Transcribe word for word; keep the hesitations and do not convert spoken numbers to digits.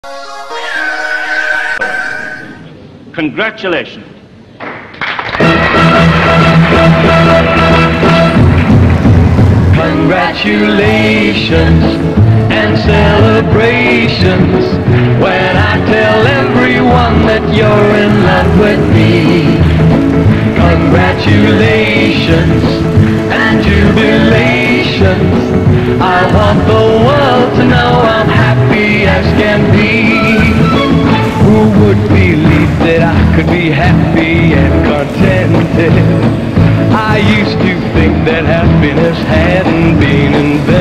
Congratulations. Congratulations and celebrations when I tell everyone that you're in love with me. Congratulations and jubilations. I want the world to know I'm happy as can be. Who would believe that I could be happy and contented? I used to think that happiness hadn't been invented.